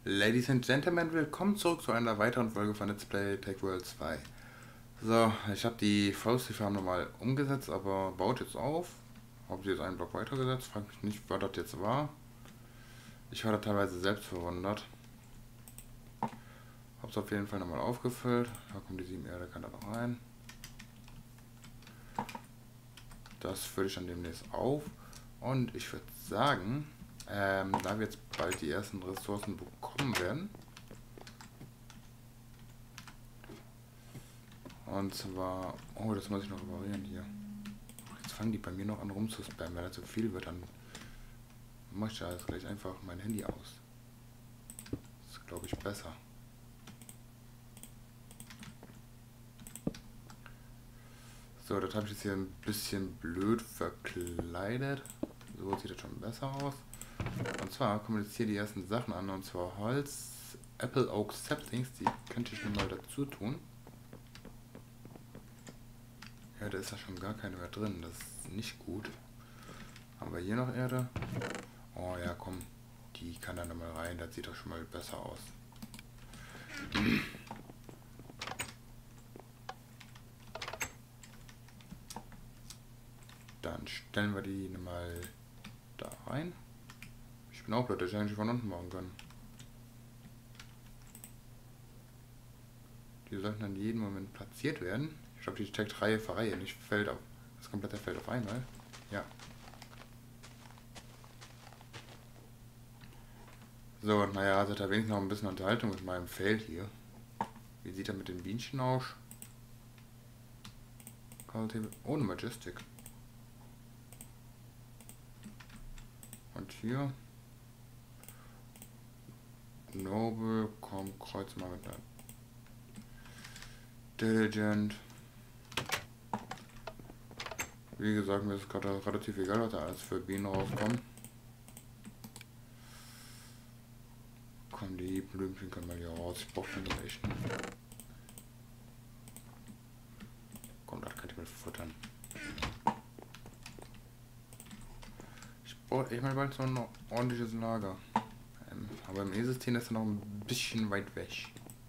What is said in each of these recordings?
Ladies and Gentlemen, willkommen zurück zu einer weiteren Folge von Let's Play Tech World 2. So, ich habe die Forestry Farm nochmal umgesetzt, aber baut jetzt auf. Habe sie jetzt einen Block weitergesetzt, frag mich nicht, was das jetzt war. Ich war da teilweise selbst verwundert. Habe es auf jeden Fall nochmal aufgefüllt. Da kommt die 7 Erde, kann da noch rein. Das fülle ich dann demnächst auf. Und ich würde sagen, da wir jetzt bald die ersten Ressourcen bekommen werden. Und zwar, oh, das muss ich noch reparieren hier. Jetzt fangen die bei mir noch an rumzuspammen. Wenn das zu viel wird, dann mache ich da jetzt gleich einfach mein Handy aus. Das ist, glaube ich, besser. So, das habe ich jetzt hier ein bisschen blöd verkleidet. So sieht das schon besser aus. Und zwar kommen jetzt hier die ersten Sachen an. Und zwar Holz, Apple Oak Saplings. Die könnte ich mir mal dazu tun. Ja, da ist ja schon gar keine mehr drin. Das ist nicht gut. Haben wir hier noch Erde? Oh ja, komm. Die kann da nochmal rein. Das sieht doch schon mal besser aus. Dann stellen wir die mal da rein. Ich bin auch blöd, dass ich eigentlich von unten machen kann. Die sollten dann jeden Moment platziert werden. Ich glaube, die steckt Reihe für Reihe, nicht Feld auf. Das komplette Feld auf einmal. Ja. So, naja, also da wenigstens noch ein bisschen Unterhaltung mit meinem Feld hier. Wie sieht er mit den Bienchen aus? Ohne Majestic. Und hier. Noble, komm, kreuz mal mit einer Diligent. Wie gesagt, mir ist gerade relativ egal, was da alles für Bienen rauskommt. Komm, die Blümchen können wir hier raus. Ich brauche den echt nicht. Komm, das kann ich mit futtern. Ich brauche echt mal bald so ein ordentliches Lager. Aber im E-System ist er noch ein bisschen weit weg.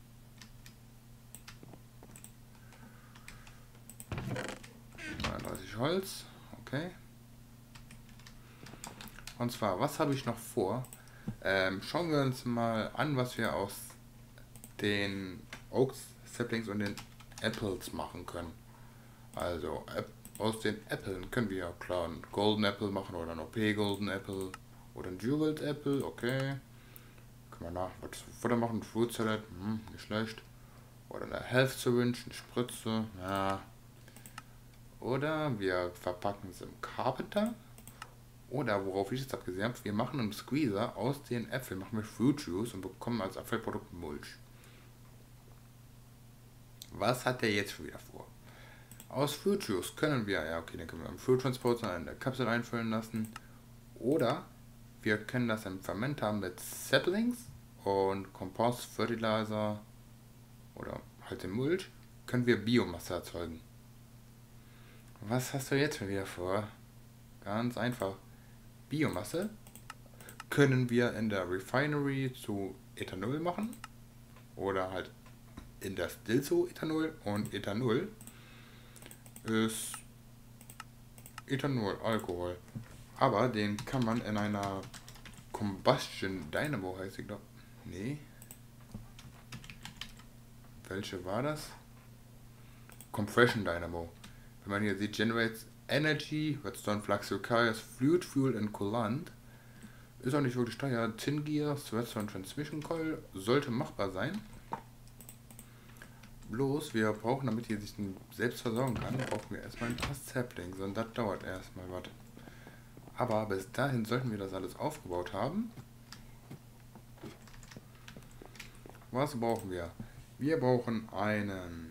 Holz, okay. Und zwar, was habe ich noch vor? Schauen wir uns mal an, was wir aus den Oak Saplings und den Apples machen können. Also, aus den Äpfeln können wir ja klar einen Golden Apple machen oder einen OP Golden Apple oder einen Jeweled Apple, okay. Können wir nach was Futter machen, Fruit Salad, nicht schlecht. Oder eine Health Syringe, eine Spritze, ja. Oder wir verpacken es im Carpenter. Oder worauf ich jetzt abgesehen habe, wir machen einen Squeezer aus den Äpfeln, machen wir Fruit Juice und bekommen als Abfallprodukt Mulch. Was hat der jetzt schon wieder vor? Aus Fruit Juice können wir, ja okay, den können wir im Fruit Transporter in der Kapsel einfüllen lassen. Oder wir können das im Fermenter mit Saplings und Kompost, Fertilizer oder halt den Mulch, können wir Biomasse erzeugen. Was hast du jetzt schon wieder vor? Ganz einfach. Biomasse können wir in der Refinery zu Ethanol machen. Oder halt in der Still zu Ethanol. Und Ethanol ist Ethanol, Alkohol. Aber den kann man in einer Combustion Dynamo, heißt sie, glaube ich. Nee. Welche war das? Compression Dynamo. Wenn man hier sieht, generates energy, redstone flux requires fluid fuel and coolant. Ist auch nicht wirklich teuer. Tin Gear, redstone transmission coil, sollte machbar sein. Bloß, wir brauchen, damit hier sich selbst versorgen kann, brauchen wir erstmal ein paar Saplings und das dauert erstmal was. Aber bis dahin sollten wir das alles aufgebaut haben. Was brauchen wir? Wir brauchen einen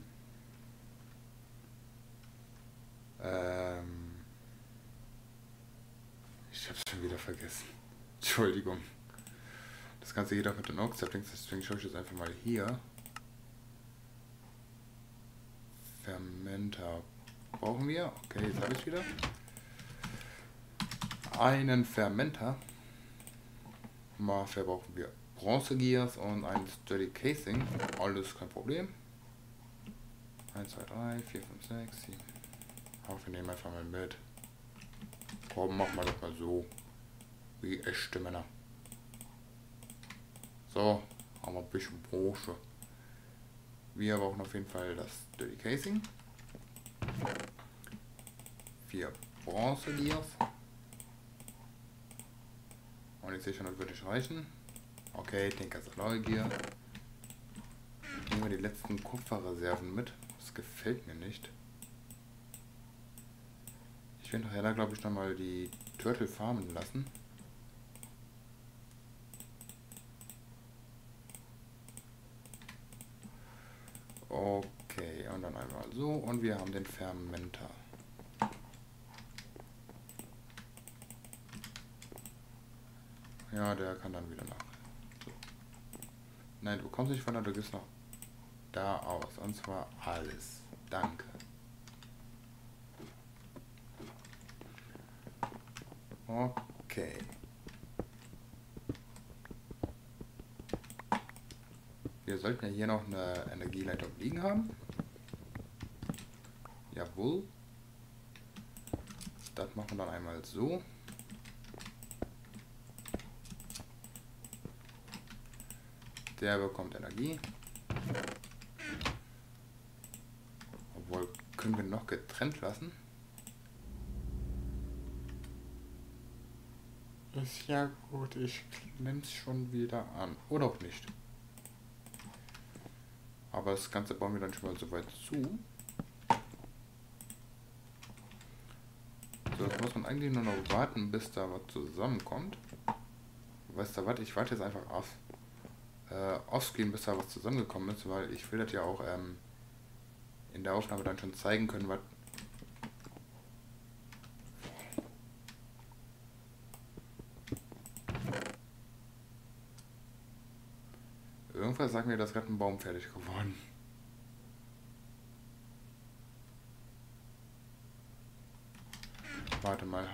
ich hab's schon wieder vergessen. Entschuldigung. Das Ganze geht auch mit den Oak Saplings, deswegen schaue ich jetzt einfach mal hier. Fermenter brauchen wir. Okay, jetzt habe ich wieder. Einen Fermenter. Dafür brauchen wir Bronze Gears und ein Sturdy Casing. Alles kein Problem. 1, 2, 3, 4, 5, 6, 7. Aber wir nehmen einfach mal mit. Komm, mach mal das mal so. Wie echte Männer. So, haben wir ein bisschen Bronze. Wir brauchen auf jeden Fall das Sturdy Casing. 4 Bronze Gears. Und ich sehe schon, das würde nicht reichen. Okay, Tinkers Alloy Gear. Nehmen wir die letzten Kupferreserven mit. Das gefällt mir nicht. Ich werde nachher da, glaube ich, nochmal die Turtle farmen lassen. Okay, und dann einmal so. Und wir haben den Fermenter. Ja, der kann dann wieder nach. So. Nein, du kommst nicht von da, du gehst noch da aus. Und zwar alles. Danke. Okay. Wir sollten ja hier noch eine Energieleitung liegen haben. Jawohl. Das machen wir dann einmal so. Der bekommt Energie. Obwohl, können wir noch getrennt lassen? Ist ja gut, ich nehme es schon wieder an. Oder auch nicht. Aber das Ganze bauen wir dann schon mal so weit zu. So, jetzt muss man eigentlich nur noch warten, bis da was zusammenkommt. Weißt du was, ich warte jetzt einfach auf offscreen, bis da was zusammengekommen ist, weil ich will das ja auch in der Aufnahme dann schon zeigen können, was... Irgendwas sagt mir, dass gerade ein Baum fertig geworden. Warte mal,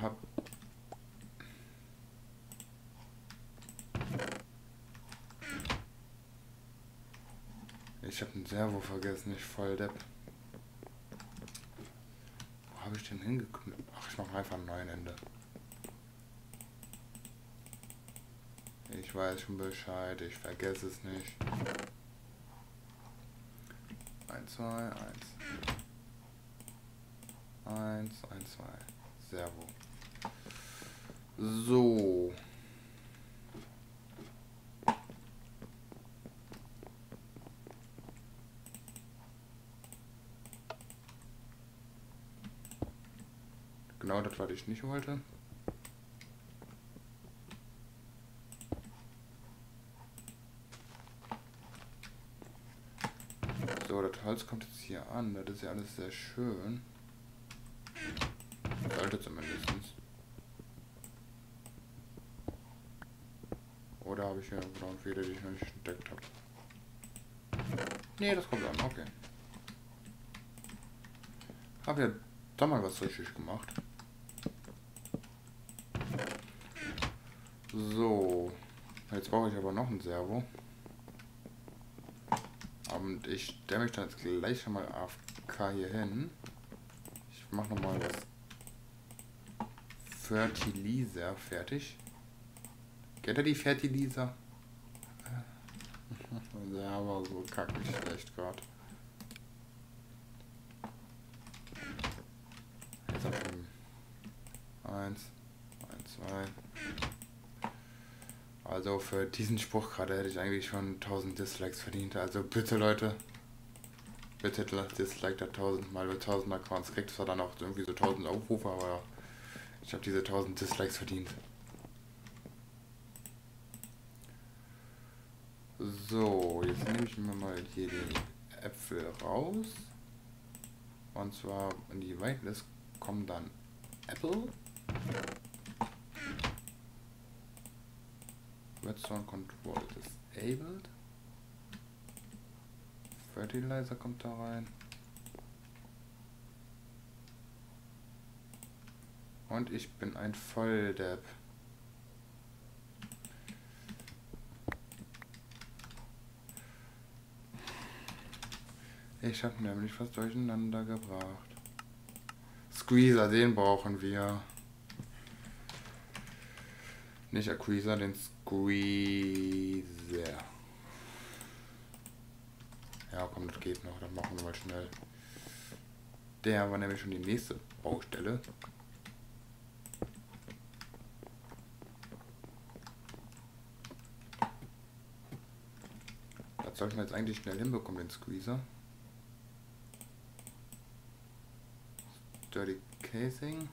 ich habe einen Servo vergessen, ich voll Depp. Wo habe ich den hingeknüpft? Ach, ich mache einfach ein neues Ende. Ich weiß schon Bescheid, ich vergesse es nicht. 1, 2, 1. 1, 1, 2. Servo. So. Genau das, was ich nicht wollte. So, das Holz kommt jetzt hier an. Das ist ja alles sehr schön. Sollte zumindest. Oder habe ich hier genau einen Fehler, den ich noch nicht entdeckt habe? Nee, das kommt an, okay. Habe ja da mal was richtig gemacht. So, jetzt brauche ich aber noch ein Servo. Und ich stelle mich dann jetzt gleich schon mal AFK hier hin. Ich mache nochmal das Fertilizer fertig. Kennt ihr die Fertilizer? Ja, aber so kackig schlecht gerade. Jetzt auf dem 1, 1, 2. Also für diesen Spruch gerade hätte ich eigentlich schon 1000 Dislikes verdient. Also bitte Leute, bitte dislike da 1000 mal, 1000 mal Accounts kriegt zwar dann auch irgendwie so 1000 Aufrufe, aber ich habe diese 1000 Dislikes verdient. So, jetzt nehme ich mir mal hier die Äpfel raus. Und zwar in die Whitelist kommen dann Apple. Redstone Control disabled. Fertilizer kommt da rein. Und ich bin ein Volldepp. Ich habe nämlich was durcheinander gebracht. Squeezer, den brauchen wir. Nicht Acqueezer, den Squeezer. Ja, komm, das geht noch. Dann machen wir mal schnell. Der war nämlich schon die nächste Baustelle. Das sollten wir jetzt eigentlich schnell hinbekommen, den Squeezer. Dirty Casing.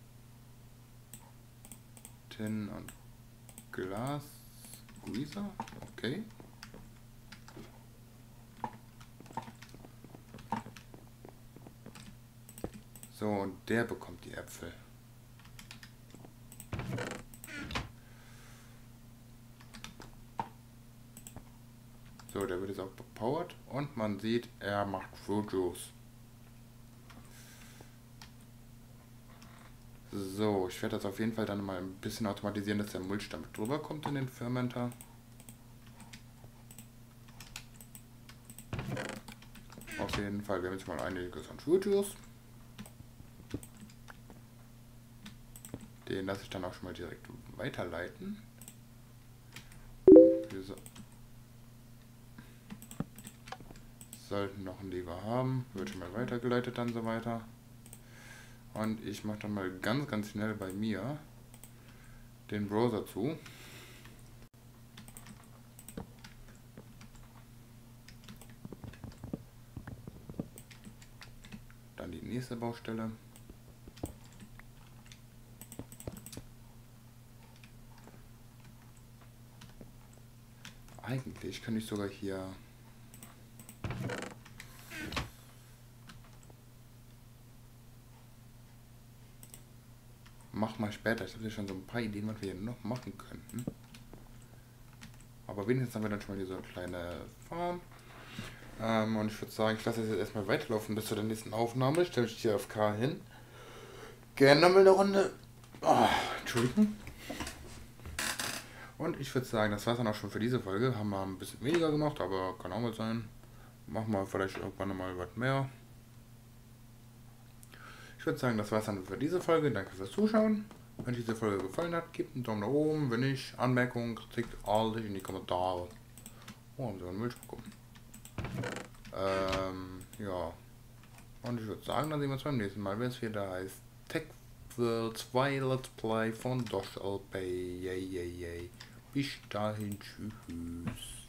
Tin und Glas. Squeezer. Okay. So, und der bekommt die Äpfel. So, der wird jetzt auch bepowert und man sieht, er macht Fruit Juice. So, ich werde das auf jeden Fall dann mal ein bisschen automatisieren, dass der Mulch damit drüber kommt in den Fermenter. Auf jeden Fall, wir haben jetzt mal einiges an Fruit Juice. Den lasse ich dann auch schon mal direkt weiterleiten. Wir sollten noch einen Lever haben, wird schon mal weitergeleitet dann so weiter. Und ich mache dann mal ganz schnell bei mir den Browser zu. Dann die nächste Baustelle. Eigentlich könnte ich sogar hier mach mal später. Ich habe ja schon so ein paar Ideen, was wir hier noch machen könnten. Aber wenigstens haben wir dann schon mal diese kleine Farm. Und ich würde sagen, ich lasse es jetzt erstmal weiterlaufen bis zu der nächsten Aufnahme. Ich stelle mich hier auf K hin. Gerne nochmal eine Runde. Oh, Entschuldigung. Und ich würde sagen, das war es dann auch schon für diese Folge. Haben wir ein bisschen weniger gemacht, aber kann auch mal sein. Machen wir vielleicht irgendwann nochmal was mehr. Ich würde sagen, das war es dann für diese Folge. Danke fürs Zuschauen. Wenn euch diese Folge gefallen hat, gebt einen Daumen nach oben. Wenn nicht, Anmerkungen, Kritik, alles in die Kommentare. Oh, haben sie einen Milch bekommen. Ja. Und ich würde sagen, dann sehen wir uns beim nächsten Mal, wenn es wieder heißt Tech World 2 Let's Play von Dosh LP. Yay, yay, yay. Bis dahin, tschüss.